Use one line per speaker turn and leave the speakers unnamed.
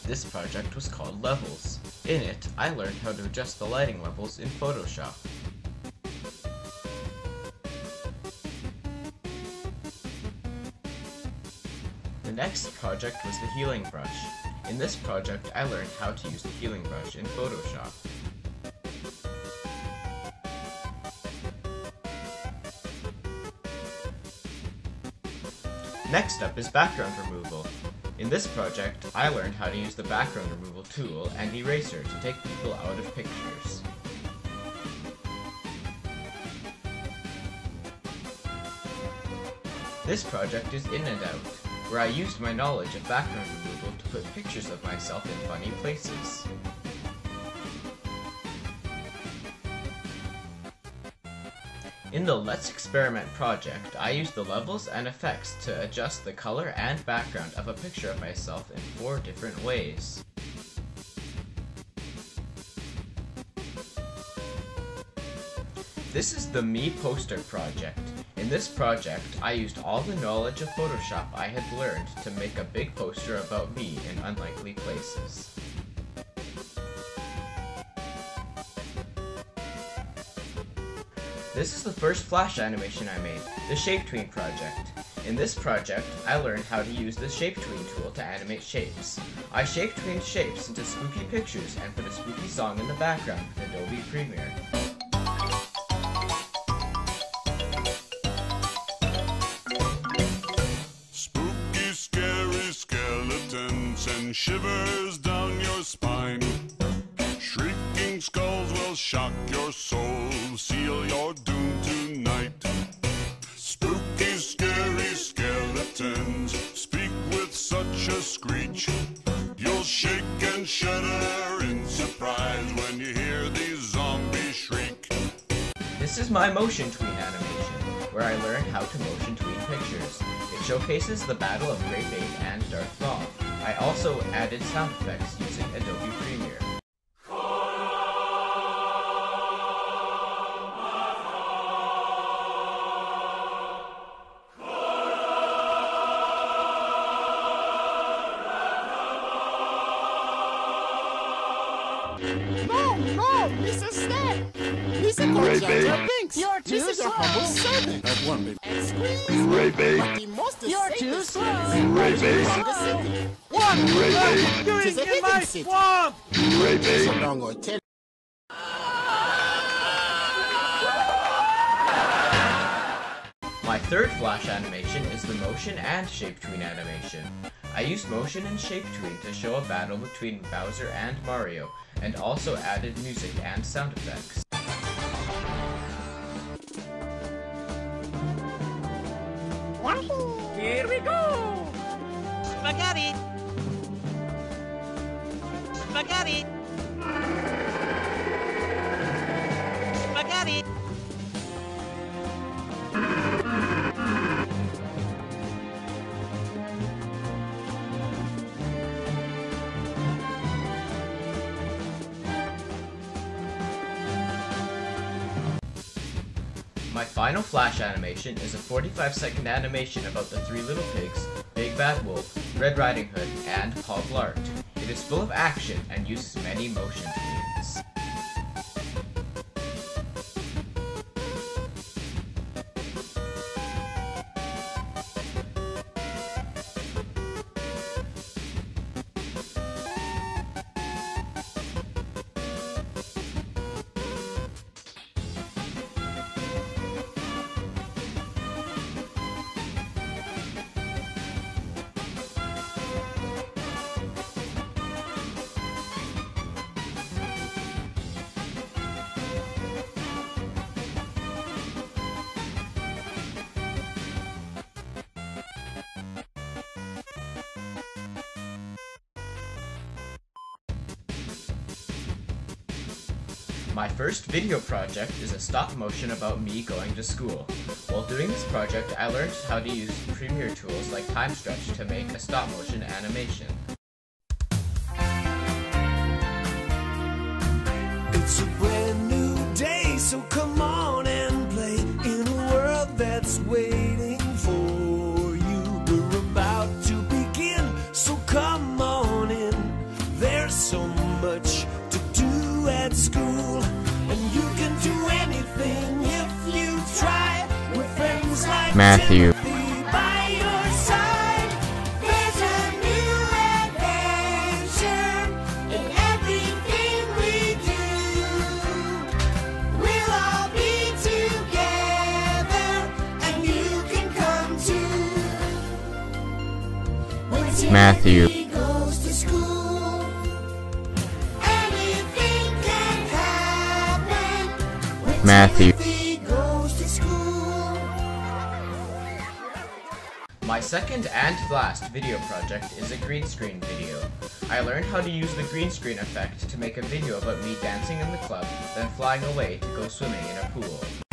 This project was called Levels. In it, I learned how to adjust the lighting levels in Photoshop. The next project was the healing brush. In this project, I learned how to use the healing brush in Photoshop. Next up is background removal. In this project, I learned how to use the background removal tool and eraser to take people out of pictures. This project is In and Out, where I used my knowledge of background removal to put pictures of myself in funny places. In the Let's Experiment project, I used the levels and effects to adjust the color and background of a picture of myself in 4 different ways. This is the Me Poster project. In this project, I used all the knowledge of Photoshop I had learned to make a big poster about me in unlikely places. This is the first Flash animation I made, the Shape Tween project. In this project, I learned how to use the Shape Tween tool to animate shapes. I shape tweened shapes into spooky pictures and put a spooky song in the background with Adobe Premiere.
Spooky, scary skeletons send shivers down your spine. Shrieking skulls will shock your soul, seal your doom tonight. Spooky, scary skeletons speak with such a screech. You'll shake and shudder in surprise when you hear these zombies shriek.
This is my motion tween animation, where I learned how to motion tween pictures. It showcases the Battle of Great Bait and Darth Maul. I also added sound effects using Adobe Premiere.
No, Mr. Snap! Mr. Corjector Binks! You're too slow! Humble servant!
That's one, baby.
And squeeze!
Ray-Bay!
But the most
You're too
safest
slow!
Ray-Bay!
of the city.
What
Ray-Bay!
are you doing
Tis a
in my
hidden city.
swamp?
Ray-Bay!
So long or tell.
My third Flash animation is the motion and shape tween animation. I used motion and shape tween to show a battle between Bowser and Mario, and also added music and sound effects.
Here we go! Spaghetti! Spaghetti! Spaghetti!
My final Flash animation is a 45-second animation about the 3 little pigs, Big Bad Wolf, Red Riding Hood, and Paul Blart. It is full of action and uses many motion tweens. My first video project is a stop motion about me going to school. While doing this project, I learned how to use Premiere tools like Time Stretch to make a stop motion animation.
It's a brand new day, so come on and play in a world that's waiting for you. We're about to begin, so come on in.
Matthew.
By your side, there's a new adventure in everything we do. We'll all be together, and you can come too. When
Matthew.
Timothy goes to school, anything can happen. When
Matthew.
Timothy goes to school.
My second and last video project is a green screen video. I learned how to use the green screen effect to make a video about me dancing in the club, then flying away to go swimming in a pool.